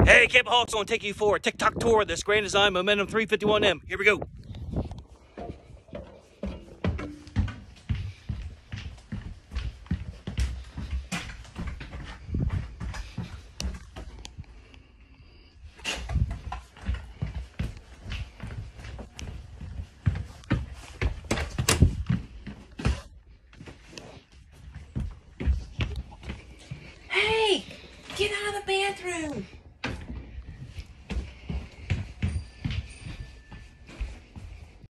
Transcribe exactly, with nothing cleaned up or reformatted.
Hey, Campbell Hawks, I want to take you for a TikTok tour of this Grand Design Momentum three fifty-one M. Here we go. Hey, get out of the bathroom.